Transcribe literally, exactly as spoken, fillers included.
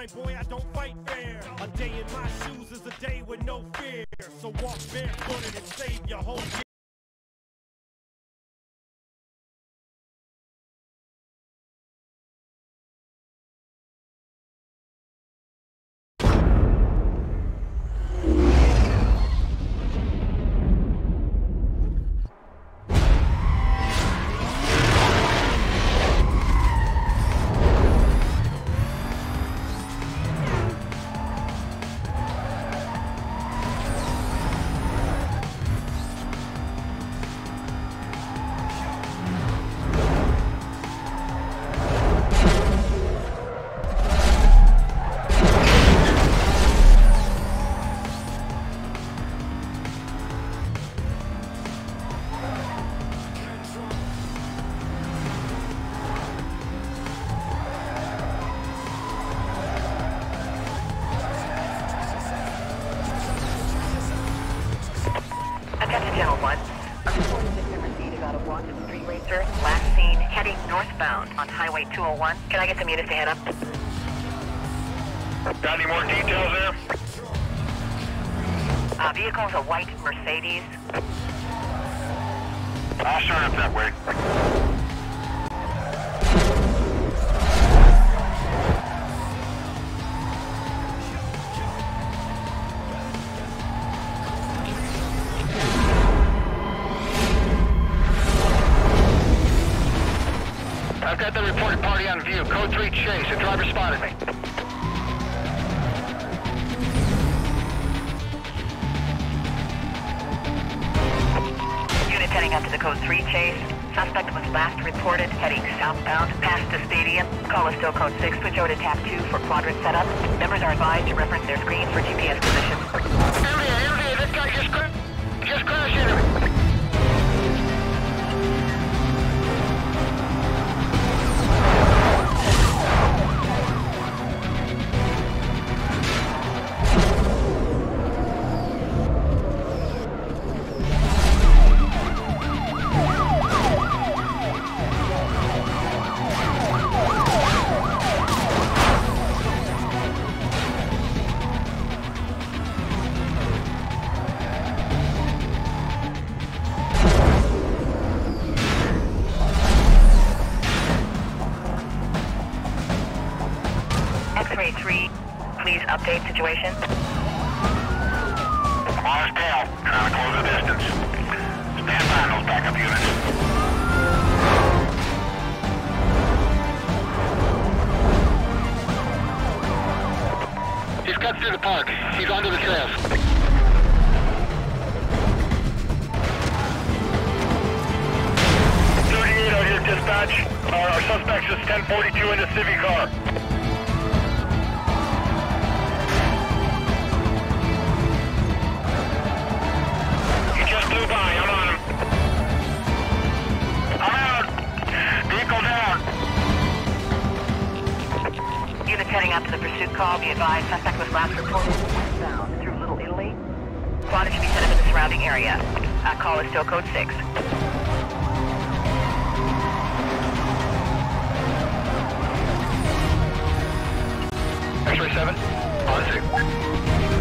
mind, boy, I don't fight fair. A day in my shoes is a day with no fear. So walk barefooted and save your whole year. On Highway two oh one. Can I get some units to head up? Got any more details there? Uh, vehicle's a white Mercedes. I'll start up that way. I've got the reported party on view. Code three chase. The driver spotted me. Unit heading up to the Code three chase. Suspect was last reported heading southbound past the stadium. Call is still Code six. Switch over to Tap two for quadrant setup. Members are advised to reference their screens for G P S position. M V A, M V A, this guy just, cra just crashed into me. X-ray three, please update situation. I'm on his tail, trying to close the distance. Stand by those backup units. He's cut through the park. He's onto the trails. thirty-eight out here, dispatch. Our, our suspect's just ten forty-two in the Civic car. Blue by, I'm on him. I'm out. Vehicle down. Units heading up to the pursuit call. Be advised, suspect was last reported westbound through Little Italy. Squad should be set up in the surrounding area. Uh, call is still Code six. X-ray seven, on six.